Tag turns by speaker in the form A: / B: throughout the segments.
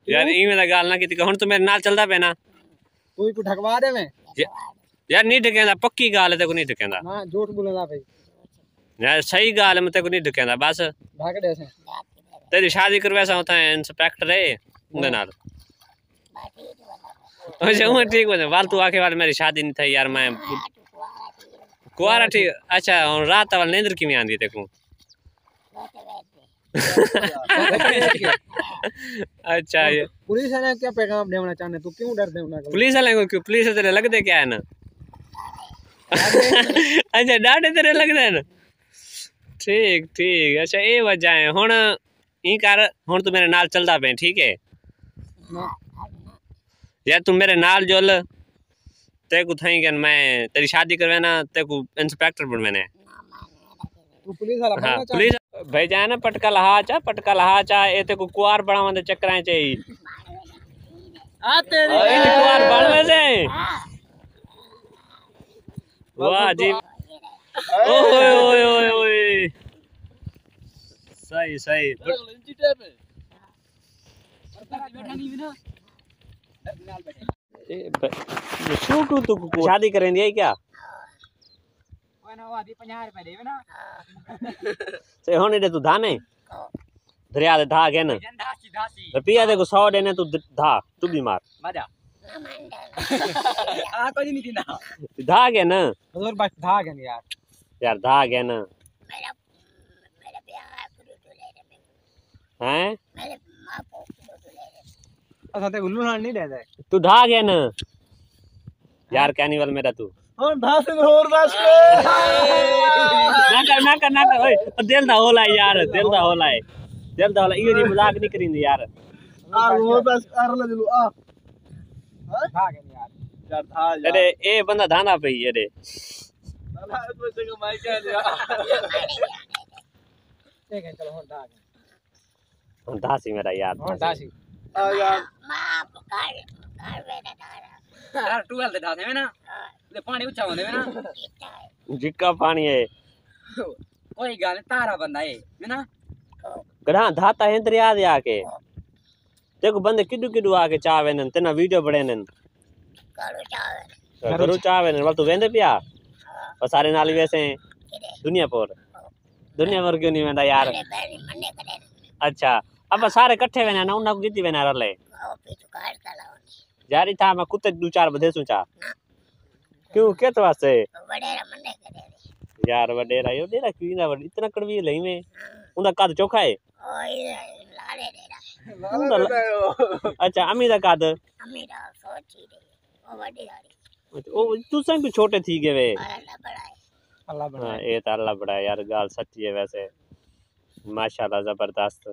A: यार इवें दा गाल ना कीती हुन तू मेरे नाल चलदा पे ना
B: तू ही को ढकवा दे मैं
A: यार नहीं ढकेंदा पक्की गाल है ते को नहीं ढकेंदा
B: ना झूठ बोलदा भाई
A: यार सही गाल है मैं ते को नहीं ढकेंदा बस
B: ढक दे से
A: तेरी शादी करवा सा होता है इंस्पेक्टर है उनके नाल अच्छा वो ठीक हो वाल तू आके वाल मेरी शादी नहीं थी यार मैं कुआरा ठीक अच्छा और रात वाल नींद की में आंदी तेको अच्छा ये
B: पुलिस वाले क्या पैगाम देना चाहने तू क्यों डर देना
A: पुलिस वाले को क्यों पुलिस तेरे लगदे क्या है ना अच्छा डाटे तेरे लगदे है ना ठीक ठीक अच्छा ये वजह है हुन ई कर हुन तू मेरे नाल चलदा पे ठीक है यार तू मेरे नाल जुल तेको थई के मैं तेरी शादी करवाना तेको इंस्पेक्टर बनवाना
B: तू पुलिस वाला बनना चाह
A: पुलिस भाई जाए ना पटका लहा चा ए तेको कुआर बनावन दे चक्कर चाहिए
B: आ तेरी
A: कुआर बनवे से वाह जी ओए ओए ओए ओए सही सही शू तू शादी करेंदी है क्या से होने दे तू धाने दरिया दे धा के न रुपया देखो 100 देने तू धा तू भी मार
B: मजा आ कोई नहीं दिना
A: धा के न
B: और बस धा के
A: यार धा के न हैं
B: अच्छा ते उल्लू ना नहीं दे दे
A: तू धा के न यार कैनिवल मेरा तू
B: और धा से और बस
A: ना कर ओए दिल दा होला यार दिल दा होला इयो नी मजाक नहीं करिंदी यार
B: आ वो बस कर ले जलू आ धा के यार धा यार
A: अरे ए बंदा धाना पे अरे
B: अल्लाह तो जगह माई क्या यार ठीक है चलो हो धा के
A: धासी मेरा यार
B: हो धासी आ यार
C: यार टूवेल दे धा दे ना ले पानी ऊंचा होने में ना
A: जिक्का पानी है
C: कोई गाल तारा बंदा है ना
A: गधा धाता है दरिया दे आके देखो बंदे किडू किडू आके चावे न तेना वीडियो बड़े न करू चावे न वाल तू वेंदे पिया और सारे नाल वैसे दुनिया पर क्यों नहीं वेंदा यार अच्छा अब सारे इकट्ठे वेना ना उना को गिती वेना रले जारी था मैं कुत्ते दो चार बधे सुचा क्यों के तो वास्ते यार वडेरा यो डेरा क्यों ना इतना कड़वी लई में उनका कद चोखा है अच्छा अम्मी दा कद ओ तू संग भी छोटे थी गए वे
B: अल्लाह बड़ा
A: हां ये तो अल्लाह बड़ा है यार गाल सच्ची है वैसे माशाल्लाह जबरदस्त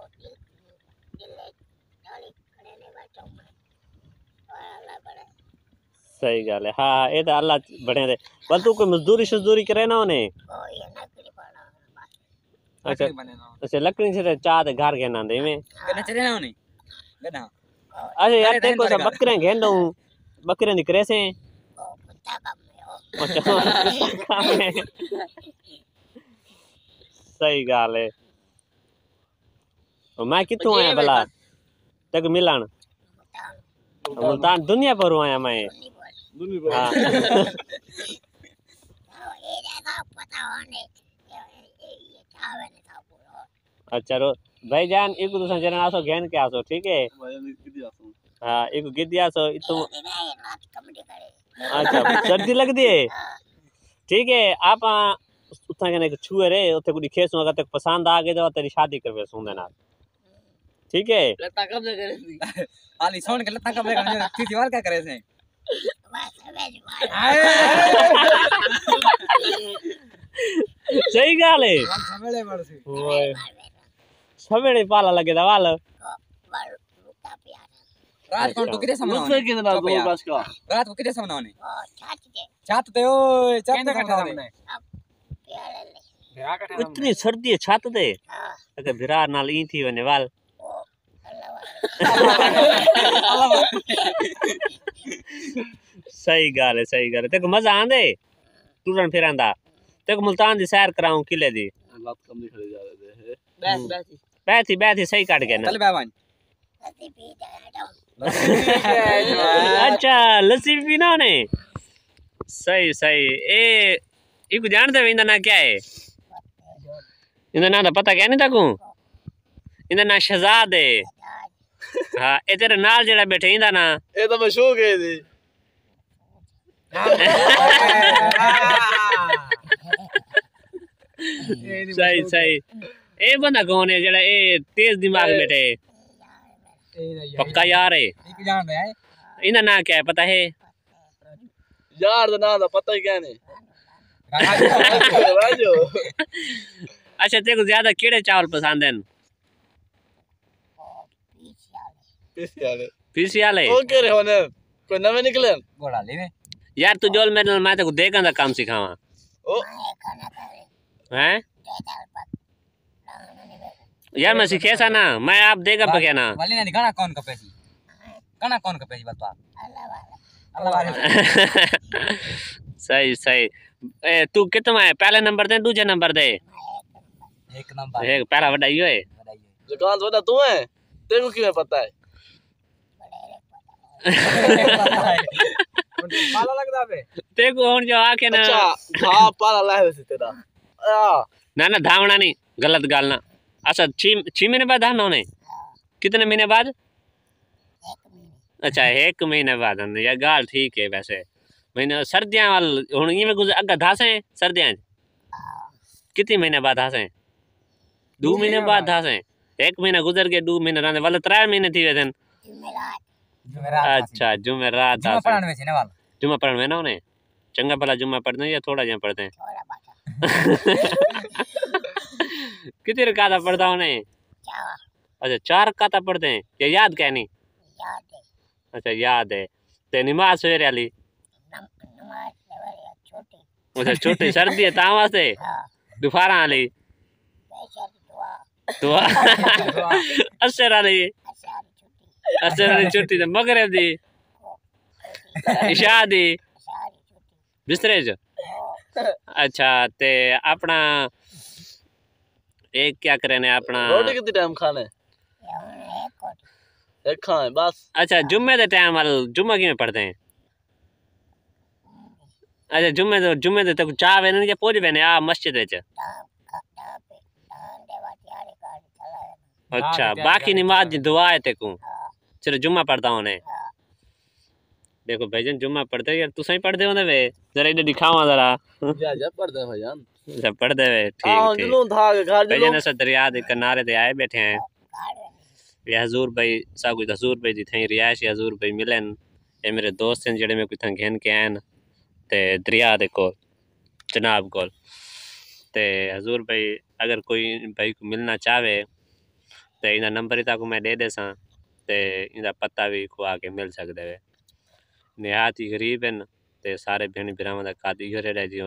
A: सही गल है हाँ ये तो अल्लाह बड़े दे बल तू कोई मजदूरी करे ना उन्हें अच्छा अच्छा लकड़ी से चाह दे घर के ना दे में
C: गना चले ना उन्हें गना
A: अच्छा यार ते को बकरे घेन दऊं बकरे दी करे से सही गल है मैं कितों आया भला तक मिलन मुल्तान दुनिया पर आया मैं हाँ अच्छा रो भाई जान एक दूसरा जन आसो घेन के आसो ठीक है हाँ एक गिद्दी आसो इतो अच्छा सर्दी लग दी है ठीक है आप उतना कहने छुए रे उते कुछ खेसो अगर तक पसंद आ गए तो तेरी शादी करवे सुंदे ना ठीक है
C: लता कब ले करे आली सोन के लता कब ले करे थी दीवार क्या करे से
A: सही गाल है
B: सवेले मरसी
A: ओए सवेले पाला लगे दवाल
C: रात को तू कितने समय
B: उससे कितना दूर बस का
C: रात को कितने समय होने छत ते ओए छत ते कटा दे
A: इतनी सर्दी है छत दे अगर भिरा नाल ई थी वने वाल सही गाल है तेको मजा आंदे टूरन फिरंदा तेको मुल्तान दी सैर कराऊं किले दी
B: लत कम नहीं खड़े जा रहे
C: बैठी
A: बैठी सही काट गया ना
C: चल बाबन
A: अच्छा लस्सी भी पीना ने सही सही ए इको जानते हो इंदा ना क्या है इंदा ना तो पता क्या नहीं ताकू इंदा ना शहजाद है हाँ ए तेरे नाल जेड़ा बैठे इंदा ना
B: ये तो मशहूर है जी
A: सही सही ए बंदा कौन है जेड़ा ए तेज दिमाग बैठे पक्का यार है
C: एक जान रहा है
A: इंदा ना क्या है पता है
B: यार दा नाम दा पता ही क्या नहीं राजू
A: अच्छा तेरे को ज्यादा केड़े चावल पसंद हैं पीसी वाले
B: ओ के रे होने कोई नवे निकले
C: गोड़ा ले में
A: यार तू जोल मेरे नाल मैं तेको देखन दा काम सिखावा
B: ओ
A: हैं यार मैं सिखे सा ना मैं आप देगा बगे ना
C: वाली ना गाना कौन का पैसी बता अल्लाह वाले
A: सही सही ए तू कितना है पहले नंबर दे दूसरे नंबर दे
C: एक नंबर
A: एक पहला बड़ा यो है
C: बताइए
B: दुकान थोड़ा तू है तेरे को क्यों पता है
C: पाला लगदा बे
A: तेरे को हुन जो आके ना
B: अच्छा हां पाला लाए वैसे तेरा
A: ना ना धावना नहीं गलत गाल ना अच्छा 6 महीने बाद धावना होने कितने महीने बाद अच्छा 1 महीने बाद हमने यार गाल ठीक है वैसे मैंने सर्दियां वाल हुन ये में गुजर अगा धासे सर्दियां कितने महीने बाद धासे 2 महीने बाद धासे 1 महीना गुजर के 2 महीने रहने वाले 3 महीने थी वेदन अच्छा जुमेरात
C: जुम्मा पढ़ाने में ने वाला
A: जुम्मा पढ़ने में ना उन्हें चंगा भला जुम्मा पढ़ते हैं या थोड़ा जहाँ पढ़ते हैं कितने रकाता पढ़ता उन्हें अच्छा 4 रकाता पढ़ते हैं या याद क्या नहीं अच्छा याद है ते नमाज सवेरे वाली अच्छा छोटी सर्दी है ता वास्ते दोपहर वाली दुआ असर वाली असर वाली छुट्टी ते मगरिब दी इशा दी बिस्तरे च अच्छा ते अपना एक क्या करे ने अपना
B: रोटी कितने टाइम खाने एक खाए बस
A: अच्छा जुम्मे दे टाइम वाल जुम्मा किवें पढ़ते हैं अच्छा जुम्मे दे तक चाह वेने या पोज वेने आ मस्जिद विच अच्छा बाकी नमाज दी दुआ है तेको सिर्फ जुम्मा पढ़ता हूं ने देखो भाईजान जुम्मा पढ़ते यार तू सही पढ़दे होंदे वे जरा इधर दिखावा जरा
B: जा पढ़ते भाईजान
A: सब पढ़दे वे ठीक
B: हां
A: ठीक
B: जुनून था घर
A: भाईजान
B: जुनून
A: ऐसा दरिया दे किनारे ते आए बैठे हैं ये हजूर भाई सागु हजूर भाई दी थई रिहाइश हजूर भाई मिलन ये मेरे दोस्त हैं जेड़े में कोई थं घेन के आए ते दरिया दे कोल जनाब कोल ते हजूर भाई अगर कोई भाई को मिलना चाहे ते इना नंबर ही ताको मैं दे देसा ते इनका पता भी को आके मिल सकदे वे निहायत ही गरीब हैं ते सारे भेण भरावां दा काद इहो रेड़ा जी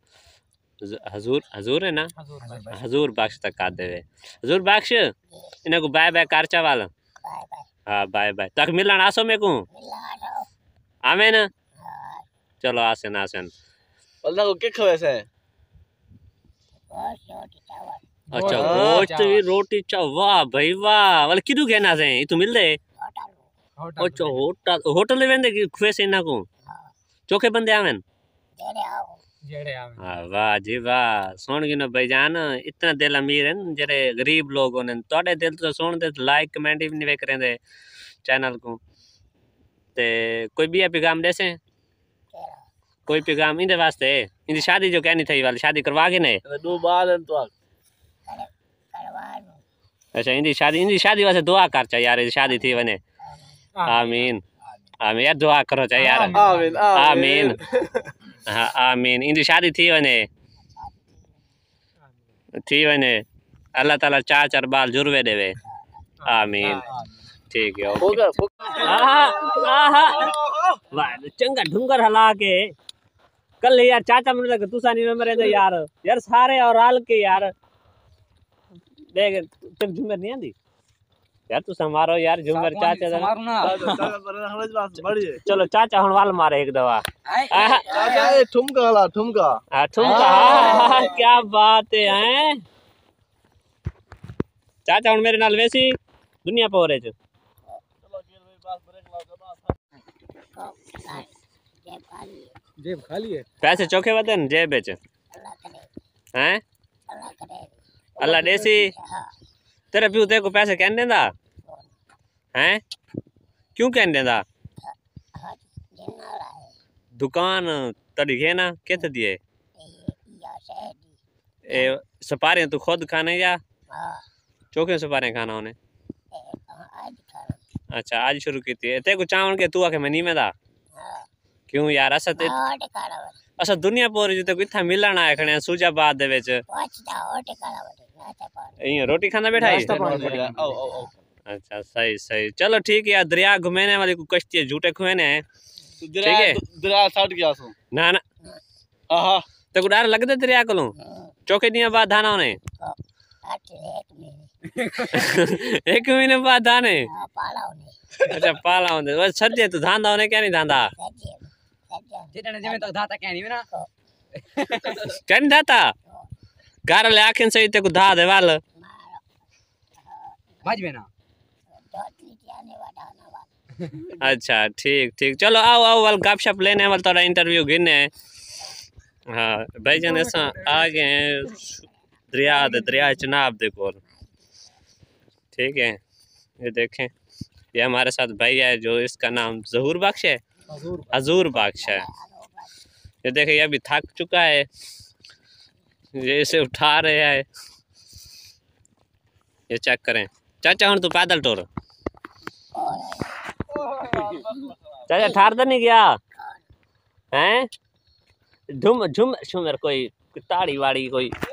A: हजूर है ना हजूर बख्श तक काद देवे हजूर बख्श इना को बाय बाय कारचा वाला हाँ बाय बाय तक मिलन आसो में को आवे ना चलो आसन आसन
B: अल्लाह को के खवेसे
A: अच्छा गोश्त भी रोटी चा वाह भाई वाह वाले किदू कहना से तू मिल दे अच्छा होटल ले वेंदे कि खुएसे ना को चोखे बंदे आवेन
C: जेड़े आवे
A: हाँ वाह जी वाह सुन गिनो भाईजान इतना दिल अमीर हैं जेरे गरीब लोग होने तोड़े दिल तो सुन दे लाइक कमेंट भी नहीं करेंदे चैनल को ते कोई भी पैगाम देसे कोई पैगाम इंदे वास्ते इंदी शादी जो कहनी थी वाली शादी करवा के ने
B: दो बाल हैं तो
A: अच्छा इंदी शादी वास्ते दुआ कर चा यार शादी थी वने आमीन आमीन यार दुआ करो चा यार
B: आमीन
A: आमीन हाँ आमीन इंदी शादी थी वने अल्लाह ताला 4 बाल जुरवे देवे आमीन ठीक है ओके वाह चंगा ढूंगर हला के कल यार चाचा मन लगे तुसा नहीं मरे यार यार सारे और हाल के यार देख तुम झुमर नहीं आंदी यार तू मारो यार झुमर चाचा
C: मारू ना
A: चलो चाचा हुन वाल मारे एक दवा
B: चाचा ये ठुमका वाला ठुमका
A: हां ठुमका हाँ, क्या बात है चाचा हुन मेरे नाल वैसी दुनिया पोरे च
C: जेब खाली है।
A: पैसे चौके वते न जेब बेच हैं अल्लाह देसी तेरे प्यू तेरे को पैसे कहन देंदा हैं क्यों कहन देंदा दुकान तड़ी है ना कित दिए ए सपारे तू खुद खाने या चौके सपारे खाना उन्हें अच्छा आज शुरू की थी ते को चावल के तू आके मैं नहीं में दा क्यों यार असा ते असा दुनिया पूरी जिते को इथा मिलन आए खणे सूजाबाद दे विच इं रोटी खाना बैठा ही अच्छा सही सही चलो ठीक है यार दरिया घुमाने वाली को कश्ती है झूठे खुएने हैं ठीक है
B: दरिया सट गया सो
A: ना ना
B: आहा
A: ते को डर लगदे दरिया कोलों चौके दियां बाद धाना ने एक महीने बाद धाने अच्छा पाला होंदे वो सर्जे तू धांदा होने क्या नहीं धांदा
C: जितने जमे तक धाता क्या नहीं ना
A: क्या नहीं धाता घर ले आखिन सही ते को धा दे वाल
C: भाज में ना
A: अच्छा ठीक ठीक चलो आओ आओ वाल गपशप लेने वाल थोड़ा इंटरव्यू गिने हाँ भाई जान ऐसा आ गए हैं दरिया चनाब दे कोल ठीक है ये देखें ये हमारे साथ भाई है जो इसका नाम ज़हूर बख्श है हजूर बख्श है ये देखें ये अभी थक चुका है ये इसे उठा रहे हैं ये चेक करें चाचा हूँ तू पैदल टोर चाचा ठार तो नहीं गया हैं झुम झुम झुमर कोई ताड़ी वाड़ी कोई